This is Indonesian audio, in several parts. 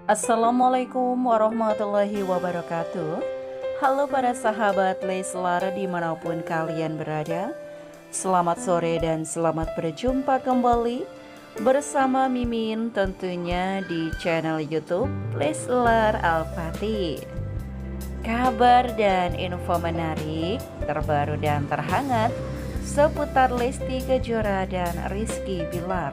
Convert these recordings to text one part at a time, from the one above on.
Assalamualaikum warahmatullahi wabarakatuh. Halo para sahabat Leslar dimanapun kalian berada. Selamat sore dan selamat berjumpa kembali bersama Mimin tentunya di channel YouTube Leslar Al-Fatih. Kabar dan info menarik, terbaru dan terhangat seputar Lesti Kejora dan Rizky Bilar.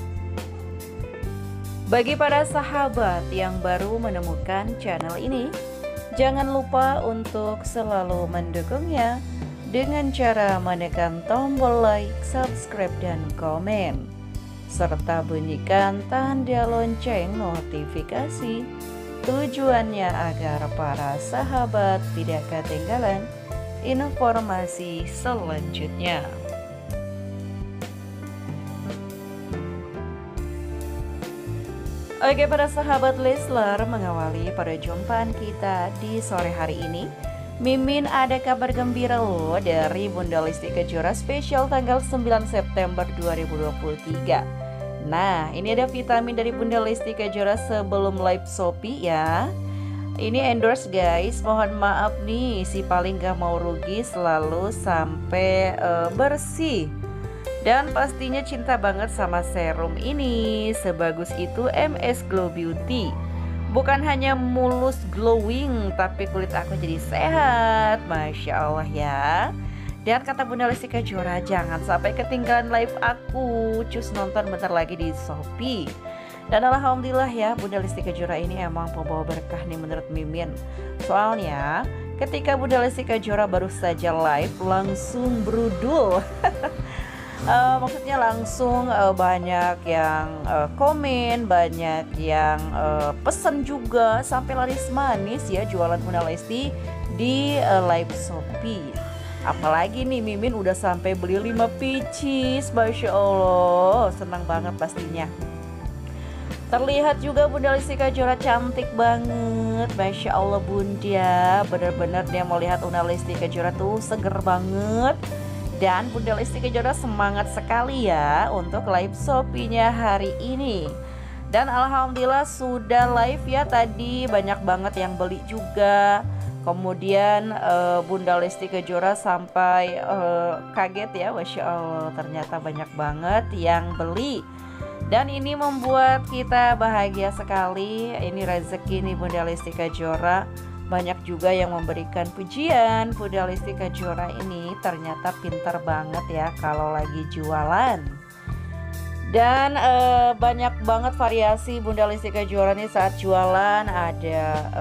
Bagi para sahabat yang baru menemukan channel ini, jangan lupa untuk selalu mendukungnya dengan cara menekan tombol like, subscribe, dan komen, serta bunyikan tanda lonceng notifikasi. Tujuannya agar para sahabat tidak ketinggalan informasi selanjutnya. Oke para sahabat Leslar, mengawali perjumpaan kita di sore hari ini, Mimin ada kabar gembira loh dari Bunda Lesti Kejora spesial tanggal 9 September 2023. Nah, ini ada vitamin dari Bunda Lesti Kejora sebelum live Shopee ya. Ini endorse guys, mohon maaf nih si paling gak mau rugi selalu sampai bersih. Dan pastinya cinta banget sama serum ini. Sebagus itu MS Glow Beauty. Bukan hanya mulus glowing, tapi kulit aku jadi sehat. Masya Allah ya. Dan kata Bunda Lesti Kejora, jangan sampai ketinggalan live aku. Cus nonton bentar lagi di Shopee. Dan alhamdulillah ya, Bunda Lesti Kejora ini emang pembawa berkah nih menurut Mimin. Soalnya ketika Bunda Lesti Kejora baru saja live langsung brudul. Maksudnya langsung banyak yang komen, banyak yang pesen juga, sampai laris manis ya jualan Bunda Lesti di live Shopee. Apalagi nih Mimin udah sampai beli 5 pieces, Masya Allah, senang banget pastinya. Terlihat juga Bunda Lesti Kejora cantik banget, Masya Allah Bunda. Bener-bener dia mau lihat Bunda Lesti Kejora tuh seger banget. Dan Bunda Lesti Kejora semangat sekali ya untuk live Shopee-nya hari ini. Dan alhamdulillah sudah live ya tadi, banyak banget yang beli juga. Kemudian Bunda Lesti Kejora sampai kaget ya, Masya Allah, ternyata banyak banget yang beli. Dan ini membuat kita bahagia sekali. Ini rezeki nih Bunda Lesti Kejora. Banyak juga yang memberikan pujian. Bunda Lesti Kejora ini ternyata pinter banget ya kalau lagi jualan. Dan banyak banget variasi Bunda Lesti Kejora nih saat jualan. Ada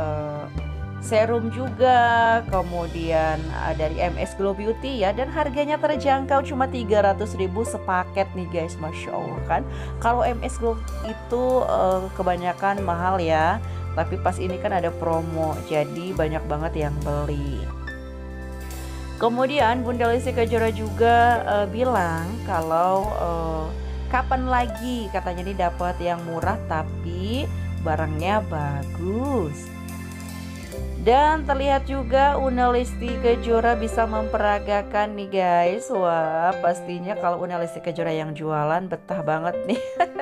serum juga, kemudian dari MS Glow Beauty ya. Dan harganya terjangkau, cuma 300.000 sepaket nih guys, Masya Allah kan. Kalau MS Glow itu kebanyakan mahal ya, tapi pas ini kan ada promo, jadi banyak banget yang beli. Kemudian Bunda Lesti Kejora juga bilang kalau kapan lagi katanya nih dapat yang murah tapi barangnya bagus. Dan terlihat juga Bunda Lesti Kejora bisa memperagakan nih guys. Wah, pastinya kalau Bunda Lesti Kejora yang jualan betah banget nih.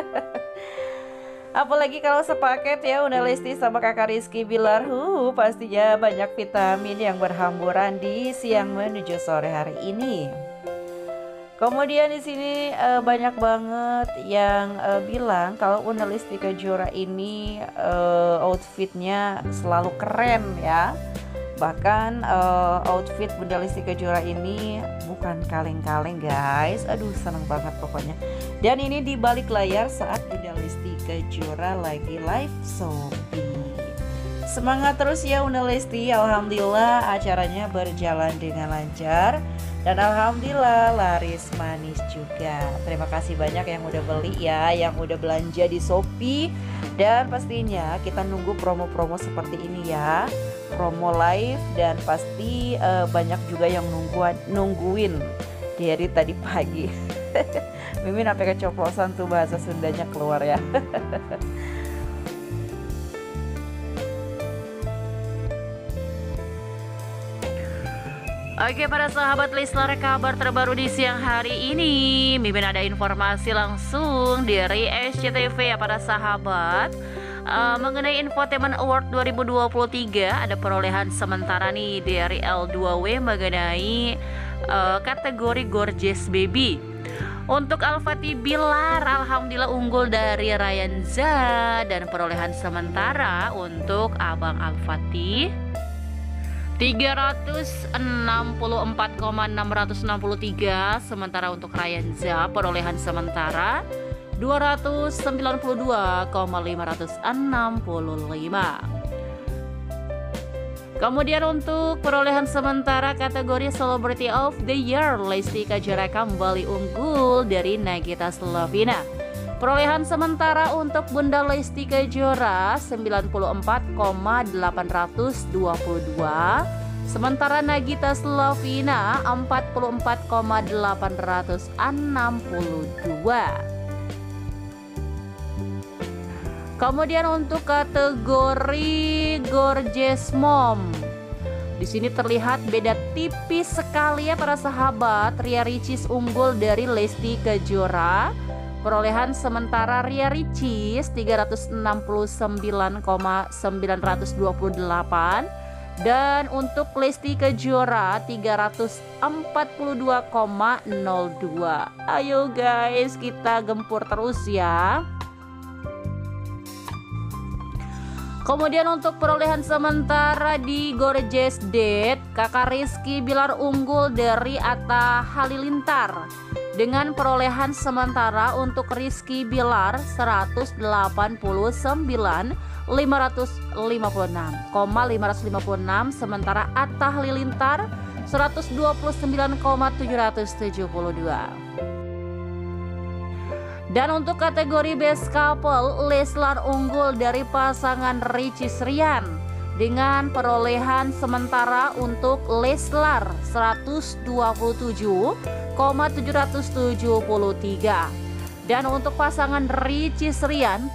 Apalagi kalau sepaket ya Bunda Lesti sama kakak Rizky Bilar, pastinya banyak vitamin yang berhamburan di siang menuju sore hari ini. Kemudian di sini banyak banget yang bilang kalau Bunda Lesti Kejora ini outfitnya selalu keren ya. Bahkan outfit Bunda Lesti Kejora ini bukan kaleng-kaleng guys. Aduh seneng banget pokoknya. Dan ini di balik layar saat Bunda Lesti Kejora lagi live Shopee. Semangat terus ya Bunda Lesti. Alhamdulillah acaranya berjalan dengan lancar. Dan alhamdulillah laris manis juga. Terima kasih banyak yang udah beli ya, yang udah belanja di Shopee. Dan pastinya kita nunggu promo-promo seperti ini ya, promo live. Dan pasti banyak juga yang nungguin dari tadi pagi. Mimin sampai keceplosan tuh bahasa Sundanya keluar ya. Oke para sahabat Leslar, kabar terbaru di siang hari ini Mimin ada informasi langsung dari SCTV ya para sahabat. Mengenai Infotainment Award 2023, ada perolehan sementara nih dari L2W mengenai kategori Gorgeous Baby. Untuk Al-Fatih Bilar, alhamdulillah unggul dari Ryanza, dan perolehan sementara untuk Abang Al-Fatih 364,663, sementara untuk Ryanza perolehan sementara 292,565. Kemudian untuk perolehan sementara kategori Celebrity of the Year, Lesti Kejora kembali unggul dari Nagita Slavina. Perolehan sementara untuk Bunda Lesti Kejora 94,822, sementara Nagita Slavina 44,862. Kemudian untuk kategori Gorgeous Mom, di sini terlihat beda tipis sekali ya para sahabat. Ria Ricis unggul dari Lesti Kejora. Perolehan sementara Ria Ricis 369,928, dan untuk Lesti Kejora 342,02. Ayo guys, kita gempur terus ya. Kemudian untuk perolehan sementara di Gorgeous Date, Kakak Rizky Bilar unggul dari Atta Halilintar dengan perolehan sementara untuk Rizky Bilar 189,556, sementara Atta Halilintar 129,772. Dan untuk kategori Best Couple, Leslar unggul dari pasangan Ricis Rian dengan perolehan sementara untuk Leslar 127,773, dan untuk pasangan Ricis Rian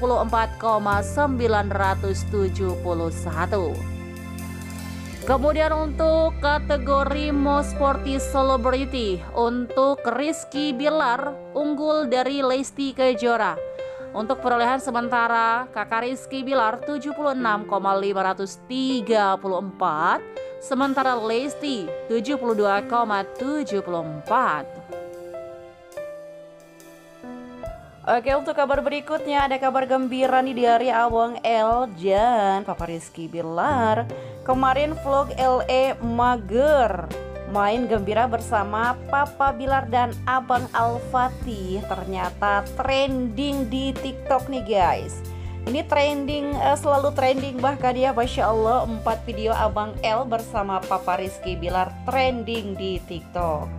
74,971. Kemudian untuk kategori Most Sporty Celebrity, untuk Rizky Bilar unggul dari Lesti Kejora. Untuk perolehan sementara Kakak Rizky Bilar 76,534, sementara Lesti 72,74. Oke, untuk kabar berikutnya ada kabar gembira nih dari Abang El dan Papa Rizky Bilar. Kemarin vlog LE mager, main gembira bersama Papa Bilar dan Abang Al-Fatih ternyata trending di TikTok nih guys. Ini trending, selalu trending, bahkan ya Masya Allah 4 video Abang El bersama Papa Rizky Bilar trending di TikTok.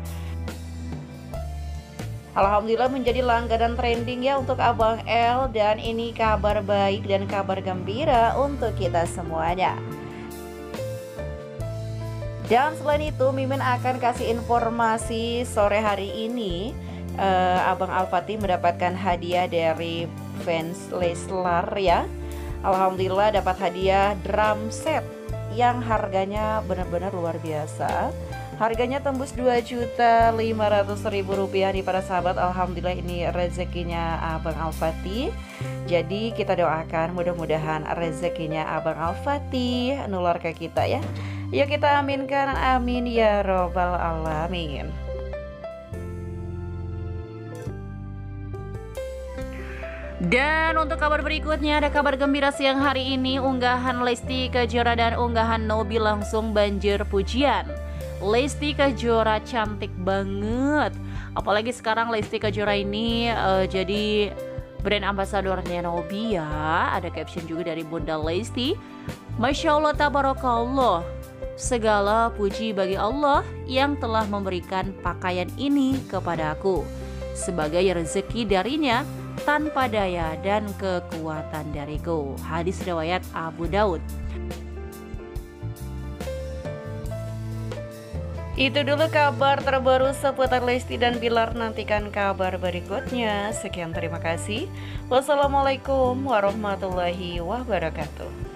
Alhamdulillah menjadi langganan trending ya untuk Abang El, dan ini kabar baik dan kabar gembira untuk kita semuanya. Dan selain itu Mimin akan kasih informasi sore hari ini. Abang Al-Fatih mendapatkan hadiah dari fans Leslar ya. Alhamdulillah dapat hadiah drum set yang harganya benar-benar luar biasa. Harganya tembus Rp2.500.000 nih para sahabat. Alhamdulillah ini rezekinya Abang Al-Fatih. Jadi kita doakan mudah-mudahan rezekinya Abang Al-Fatih nular ke kita ya. Yuk kita aminkan, amin ya robbal alamin. Dan untuk kabar berikutnya ada kabar gembira siang hari ini. Unggahan Lesti Kejora dan unggahan Nobi langsung banjir pujian. Lesti Kejora cantik banget. Apalagi sekarang Lesti Kejora ini jadi brand ambasadornya Nobi ya. Ada caption juga dari Bunda Lesti. Masya Allah tabarakallah. Segala puji bagi Allah yang telah memberikan pakaian ini kepadaku sebagai rezeki darinya tanpa daya dan kekuatan dariku. Hadis riwayat Abu Daud. Itu dulu kabar terbaru seputar Lesti dan Bilar. Nantikan kabar berikutnya. Sekian, terima kasih. Wassalamualaikum warahmatullahi wabarakatuh.